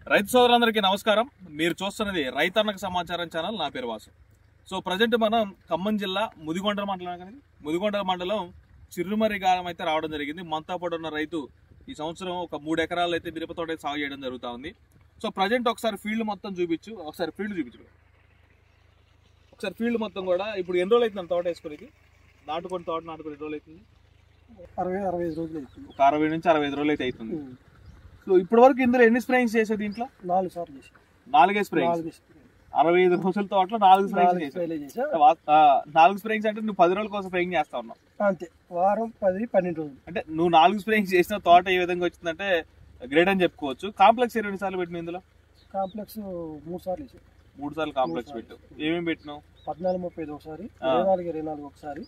రైతు సోదరులందరికీ నమస్కారం. మీరు చూస్తున్నది రైతన్నకు సమాచారం ఛానల్. నా పేరు వాసు. సో ప్రజెంట్ మనం ఖమ్మం జిల్లా ముదిగొండల మండలం చిరుమరి గ్రామం అయితే రావడం జరిగింది. మనతో పాటు ఉన్న రైతు ఈ సంవత్సరం ఒక 3 ఎకరాలు అయితే మిరప తోట సాగు చేయడం జరుగుతూ ఉంది. సో ప్రజెంట్ ఒకసారి ఫీల్డ్ మొత్తం చూపించు. ఒకసారి ఫీల్డ్ మొత్తం కూడా ఇప్పుడు ఎన్ని రోజులు అవుతుంది తోట వేసుకునేది? తోట నాటుకొని ఎన్ని రోజులు అవుతుంది? 60-65 రోజులు అవుతుంది. ఒక 60 నుంచి 65 రోజులు అయితే అవుతుంది. సో ఇప్పటి వరకు ఇందులో ఎన్ని స్ప్రేయింగ్స్ చేసేది? దీంట్లో 4 సార్లు చేసి 4 స్ప్రేయింగ్స్. 65 రోజుల తోటలో 4 స్ప్రేయింగ్స్ చేసావు. 4 స్ప్రేయింగ్స్ అంటే నువ్వు 10 రోజుల కోసం స్ప్రేయింగ్ చేస్తా ఉన్నావు అంతే. వారం 10-12 రోజులు అంటే నువ్వు 4 స్ప్రేయింగ్స్ చేసిన తోట ఏ విధంగా వచ్చిందంటే గ్రేట్ అని చెప్పుకోవచ్చు. కాంప్లెక్స్ 2 సార్లు పెట్టిన ఇందులో కాంప్లెక్స్ 3 సార్లు వేసాం. 3 సార్లు కాంప్లెక్స్ పెట్టు. ఏమేమి పెట్టినావు? 14-35 ఒకసారి, 24-24 ఒకసారి,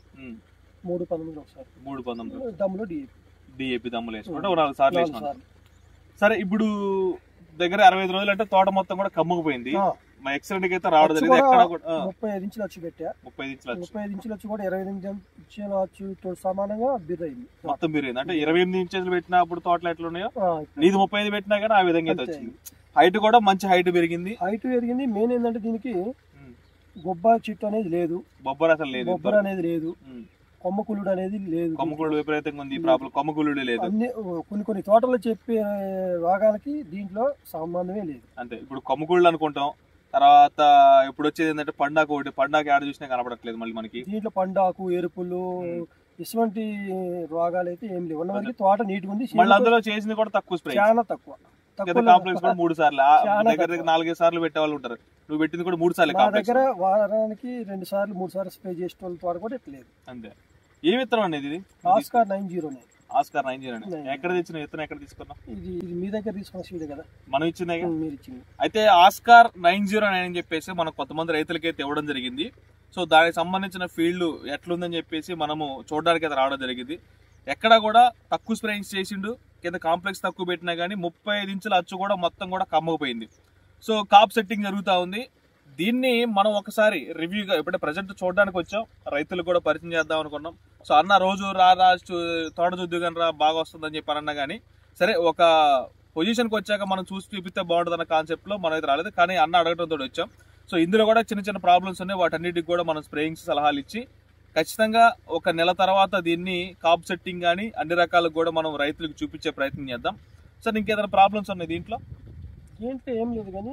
3-19 ఒకసారి, 3-19 దమ్ములో డిఏపి దమ్ములు వేసుకుంటే 4 సార్లు వేసుకున్నాను. సరే, ఇప్పుడు దగ్గర 65 రోజులు అంటే తోట మొత్తం కూడా కమ్ముకుపోయింది. మా ఎక్సలెంట్ కి అయితే రావడం జరిగింది. ఎక్కడ కూడా 35 ఇంచులు వచ్చి పెట్టా. 35 ఇంచులు వచ్చి కూడా 28 ఇంచులు వచ్చి సమానంగా బిర్రైంది. మొత్తం బిర్రైంది అంటే 28 ఇంచులు పెట్టినప్పుడు తోటలు ఎట్లా ఉన్నాయో నీది 35 పెట్టినా కానీ ఆ విధంగా అయితే వచ్చింది. హైట్ కూడా మంచి హైట్ పెరిగింది. మెయిన్ ఏంటంటే దీనికి గొబ్బ చెట్టు అనేది లేదు, బొబ్బర అసలు లేదు, బొబ్బర అనేది లేదు, కొమ్మకులుడు అనేది లేదు. కొమ్మకులుడు విపరీతంగా ఉంది. ప్రాబ్లం కొమ్మకులుడు లేదు. అన్ని కొన్ని తోటల్లో చెప్పే భాగాలకి దీంట్లో సంబంధమే లేదు. అంతే. ఇప్పుడు కొమ్మకుళ్ళు అనుకుంటాం. తర్వాత ఇప్పుడు వచ్చేది ఏంటంటే పండాకు. ఒకటి పండాకు ఆడ చూసినా కనపడట్లేదు మళ్ళీ మనకి. దీంట్లో పండాకు, ఎరుపులు ఇటువంటి రోగాలు అయితే ఏం లేవు. ఉన్నవారికి తోట నీట్గా ఉంది. మళ్ళీ అందులో చేసింది కూడా తక్కువ స్ప్రే, చాలా తక్కువ. కాంప్లెక్స్ కూడా 3 సార్లు దగ్గర 4-5 సార్లు పెట్టే వాళ్ళు ఉంటారు. నువ్వు పెట్టింది కూడా 3 సార్లు. మా దగ్గర వారానికి 2 సార్లు 3 సార్లు స్ప్రే చేసే వాళ్ళ తోట కూడా ఎట్లేదు. అంతే. ఏ విత్తనం అనేది ఇది? ఆస్కార్ 909. ఆస్కార్ 909 ఎక్కడ తెచ్చిన విత్తనం? ఎక్కడ తీసుకున్నాం? ఇది మీ దగ్గర తీసుకున్న సీడే కదా, మనం ఇచ్చిందే. మీరు ఇచ్చింది. అయితే ఆస్కార్ 909 అని చెప్పేసి మనకు కొంతమంది రైతులకైతే ఇవ్వడం జరిగింది. సో దానికి సంబంధించిన ఫీల్డ్ ఎట్లుందని చెప్పేసి మనము చూడడానికి అయితే రావడం జరిగింది. ఎక్కడ కూడా తక్కువ స్ప్రేయింగ్స్ చేసిండు. కింద కాంప్లెక్స్ తక్కువ పెట్టినా కానీ 35 ఇంచుల అచ్చు కూడా మొత్తం కూడా కమ్మకపోయింది. సో కాప్ సెట్టింగ్ జరుగుతూ ఉంది. దీన్ని మనం ఒకసారి రివ్యూగా ఇప్పుడే ప్రజెంట్ చూడడానికి వచ్చాం. రైతులకు కూడా పరిచయం చేద్దాం అనుకున్నాం. సో అన్న రోజు రా తోట చూద్దాం రా బాగా వస్తుందని చెప్పి అన్నా కానీ సరే ఒక పొజిషన్కి వచ్చాక మనం చూసి చూపిస్తే బాగుంటుంది అన్న కాన్సెప్ట్లో మనం అయితే రాలేదు. కానీ అన్న అడగడంతో వచ్చాం. సో ఇందులో కూడా చిన్న చిన్న ప్రాబ్లమ్స్ ఉన్నాయి. వాటన్నిటికి కూడా మనం స్ప్రేయింగ్స్ సలహాలు ఇచ్చి ఖచ్చితంగా ఒక నెల తర్వాత దీన్ని కాప్ సెట్టింగ్ కానీ అన్ని రకాలకు కూడా మనం రైతులకు చూపించే ప్రయత్నం చేద్దాం. సార్ ఇంకేదైనా ప్రాబ్లమ్స్ ఉన్నాయి దీంట్లో? ఏంటంటే ఏం లేదు కానీ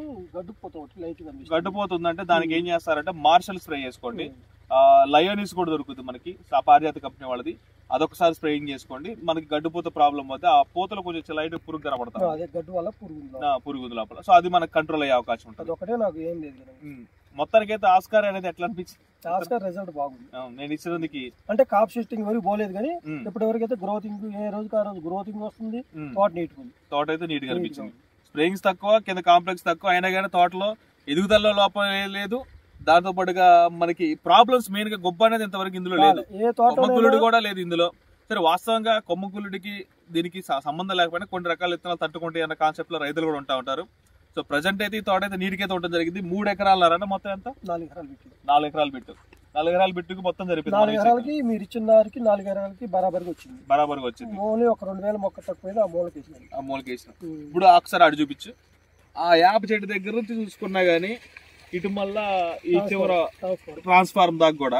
గడ్డుపోతుందంటే దానికి ఏం చేస్తారంటే మార్షల్ స్ప్రే చేసుకోండి. లయోనిస్ కూడా దొరుకుతుంది మనకి, పారిజాత కంపెనీ వాళ్ళది. అదొకసారి స్ప్రేయింగ్ చేసుకోండి. మనకి గడ్డుపోత ప్రాబ్లం వస్తే ఆ పూతలు కొంచెం లైట్ పురుగు కనబడతాయి, పురుగు లోపల. సో అది మనకు కంట్రోల్ అయ్యే అవకాశం ఉంటుంది. మొత్తానికి అయితే ఆస్కార్ అనేది ఎట్లా అనిపించింది? ఆస్కార్ రిజల్ట్ బాగుంది. నేను ఇచ్చినందుకు అంటే కాప్ సెట్టింగ్ వరకు పోలేదు కానీ ఇప్పటివరకు గ్రోతింగ్ ఏ రోజుకి ఆ రోజు గ్రోతింగ్ వస్తుంది. తోట నీట్ ఉంది. తోట అయితే నీట్ గా అనిపించింది. స్ప్రేయింగ్స్ తక్కువ, కింద కాంప్లెక్స్ తక్కువ అయినా కానీ తోటలో ఎదుగుదల లోపం లేదు. దాంతో పాటుగా మనకి ప్రాబ్లమ్స్ మెయిన్ గా గొప్ప అనేది ఇంతవరకు ఇందులో లేదు. కొమ్మకులుడు కూడా లేదు ఇందులో. సరే, వాస్తవంగా కొమ్మకులుడికి దీనికి సంబంధం లేకపోయినా కొన్ని రకాల విత్తనాలు తట్టుకుంటాయి అన్న కాన్సెప్ట్ లో రైతులు కూడా ఉంటారు. సో ప్రజెంట్ అయితే ఈ తోట అయితే నీటికైతే ఉండడం జరిగింది. 3 ఎకరాలు మొత్తం ఎంత? 4 ఎకరాలు పెట్టు. 4 ఎకరాలు పెట్టుకు మొత్తం జరిపింది. 4 ఎకరాలకి మీరు ఇచ్చిన దానికి 4 ఎకరాలకి బరాబర్గా వచ్చింది. ఓన్లీ ఒక 2000 మొక్క తక్కువ ఆ మూలకి వేసిన. ఇప్పుడు ఒకసారి అటు చూపించు. ఆ యాప చెట్టు దగ్గర నుంచి చూసుకున్నా గానీ ఇటు మళ్ళా ఈ చివర ట్రాన్స్ఫార్మ్ దాకా కూడా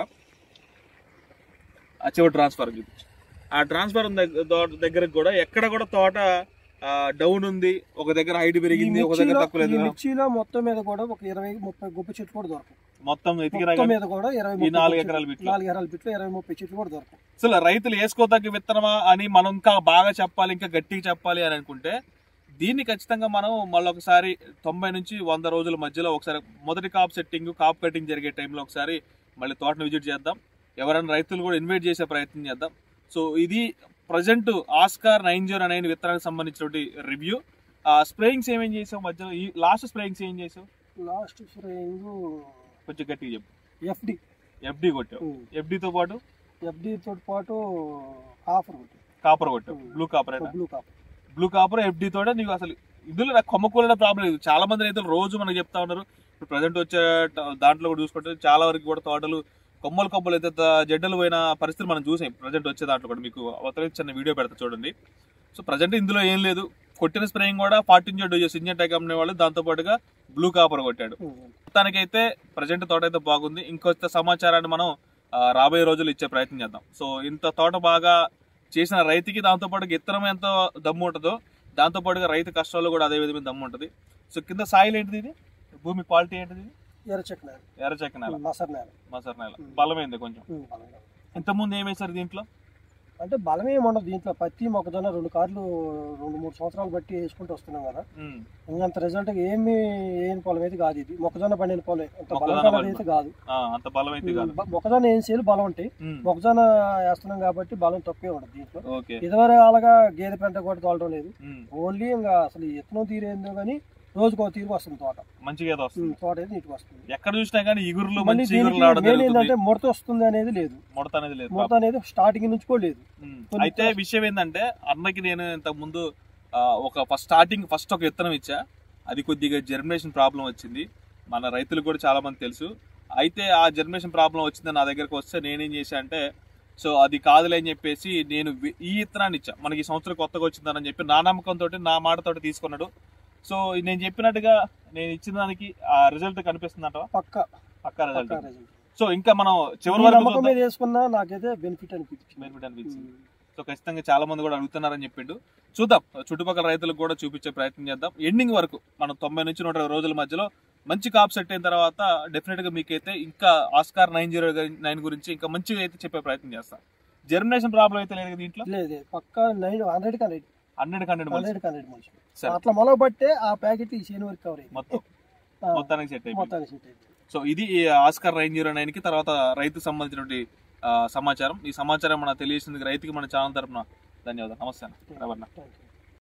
ఆ చివరి ట్రాన్స్ఫార్మ్ చూపించు. ఆ ట్రాన్స్ఫార్మ్ దగ్గర కూడా ఎక్కడ కూడా తోట డౌన్ ఉంది. ఒక దగ్గర హైట్ పెరిగింది, ఒక దగ్గర తక్కువ లేదు. మిర్చిలో మొత్తం మీద కూడా ఒక 20-30 గొప్ప చెట్లు కూడా దొరకవు. మొత్తం మీద కూడా 4 ఎకరాలు బిట్లు 20-30 చెట్లు కూడా దొరకవు. అసలు రైతులు వేసుకోదగ్గ విత్తనమా అని మనం ఇంకా బాగా చెప్పాలి, ఇంకా గట్టిగా చెప్పాలి అని అనుకుంటే దీన్ని ఖచ్చితంగా మనం మళ్ళీ ఒకసారి 90 నుంచి 100 రోజుల మధ్యలో ఒకసారి మొదటి కాప్ సెట్టింగ్, కాప్ కటింగ్ జరిగే టైంలో ఒకసారి మళ్ళీ తోటను విజిట్ చేద్దాం. ఎవరైనా రైతులు కూడా ఇన్వైట్ చేసే ప్రయత్నం చేద్దాం. సో ఇది ప్రజెంట్ ఆస్కార్ 909 విత్తనానికి సంబంధించిన రివ్యూ. స్ప్రేయింగ్స్ ఏమేం చేసావు మధ్యలో? ఈ లాస్ట్ స్ప్రేయింగ్స్ ఏం చేసావు? లాస్ట్ స్ప్రేయింగ్ కొంచెం గట్టిగా చెప్పు. ఎఫ్డి కొట్టావు. ఎఫ్డితో పాటు కాపర్ కొట్టావు. బ్లూ కాపర్ ఎఫ్డి తోట నీకు అసలు ఇందులో నాకు కొమ్మకూల ప్రాబ్లం లేదు. చాలా మంది రైతులు రోజు మనకు చెప్తా ఉన్నారు. ఇప్పుడు ప్రజెంట్ వచ్చే దాంట్లో కూడా చూసుకుంటే చాలా వరకు కూడా తోటలు కొమ్మలు అయితే జడ్డలు పోయిన పరిస్థితి మనం చూసాం. ప్రజెంట్ వచ్చే దాంట్లో కూడా మీకు అవతల చిన్న వీడియో పెడతా చూడండి. సో ప్రజెంట్ ఇందులో ఏం లేదు. కొట్టిన స్ప్రేయింగ్ కూడా 14 డోజెస్ సింజెంటా కంపెనీ వాళ్ళు, దాంతో పాటుగా బ్లూ కాపర్ కొట్టాడు. మొత్తానికైతే ప్రజెంట్ తోట అయితే బాగుంది. ఇంకొంత సమాచారాన్ని మనం రాబోయే రోజులు ఇచ్చే ప్రయత్నం చేద్దాం. సో ఇంత తోట బాగా చేసిన రైతుకి దాంతో పాటుగా ఇత్తనం ఎంత దమ్ము ఉంటుందో దాంతో పాటుగా రైతు కష్టాల్లో కూడా అదే విధమైన దమ్ము ఉంటుంది. సో కింద సాయిల్ ఏంటిది, ఇది భూమి క్వాలిటీ ఏంటిది? ఎర్రచెక్క నేల, మసర్ నేల, బలమైంది కొంచెం. ఇంతకుముందు ఏం వేశారు దీంట్లో? అంటే బలం ఏమి ఉండదు దీంట్లో. పత్తి మొక్కజొన్న 2 కార్లు 2-3 సంవత్సరాలు బట్టి వేసుకుంటూ వస్తున్నాం కదా, ఇంకంత రిజల్ట్ ఏమి ఏం పొలం అయితే కాదు ఇది. మొక్కజొన్న పండిన పొలం అంత బలం అయితే కాదు. మొక్కజొన్న ఏం చేయాలి బలం ఉంటాయి, మొక్కజొన్న వేస్తున్నాం కాబట్టి బలం తక్కువే ఉండదు దీంట్లో. ఇదివరకు అలాగా గేదె పెంట కూడా తోలడం లేదు, ఓన్లీ ఇంకా అసలు ఎత్తున తీరేందో కానీ రోజుకో తీరుకు వస్తుంది తోట, మంచిగా వస్తుంది. తోట అయితే నీటికి వస్తుంది, ఎక్కడ చూసినా కానీ ఇగురులు ఏంటంటే ముడత వస్తుంది అనేది లేదు, ముడత అనేది స్టార్టింగ్ నుంచి కూడా లేదు. అయితే విషయం ఏంటంటే అన్నకి నేను ఇంతకు ముందు ఫస్ట్ ఒక విత్తనం ఇచ్చా, అది కొద్దిగా జర్మినేషన్ ప్రాబ్లం వచ్చింది. మన రైతులకు కూడా చాలా మంది తెలుసు. అయితే ఆ జర్మినేషన్ ప్రాబ్లం వచ్చిందని నా దగ్గరకు వస్తే నేనేం చేశా అంటే, సో అది కాదులే అని చెప్పేసి నేను ఈ విత్తనాన్ని ఇచ్చా. మనకి ఈ సంవత్సరం కొత్తగా వచ్చిందని చెప్పి నా నమ్మకంతో నా మాటతోటి తీసుకున్నాడు. సో నేను చెప్పినట్టుగా నేను ఇచ్చిన దానికి ఆ రిజల్ట్ కనిపిస్తుందంట, పక్కా రిజల్ట్. సో ఇంకా మనం చివరి వరకు నాకైతే బెనిఫిట్ అనిపించింది. సో ఖచ్చితంగా చాలా మంది కూడా అడుగుతున్నారని చెప్పిండు. చూద్దాం, చుట్టుపక్కల రైతులకు కూడా చూపించే ప్రయత్నం చేద్దాం. ఎండింగ్ వరకు మనం 90 నుంచి 120 రోజుల మధ్యలో మంచి కాప్ సెట్ అయిన తర్వాత డెఫినెట్ గా మీకైతే ఇంకా ఆస్కార్ 909 గురించి ఇంకా మంచిగా అయితే చెప్పే ప్రయత్నం చేస్తాం. జర్మినేషన్ ప్రాబ్లం అయితే లేదు దీంట్లో, పక్కా 100 అట్లా మొలబట్టే ఆ ప్యాకెట్ ఈ చేను వరకు కవర్ అయ్యింది, మొత్తానికి సెట్ అయిపోయింది. సో ఇది ఆస్కార్ 909 కి తర్వాత రైతు సంబంధించినటువంటి సమాచారం. ఈ సమాచారం మనకు తెలియజేసింది రైతుకి మన ఛానల్ తరపున ధన్యవాదాలు. నమస్తే అన్న.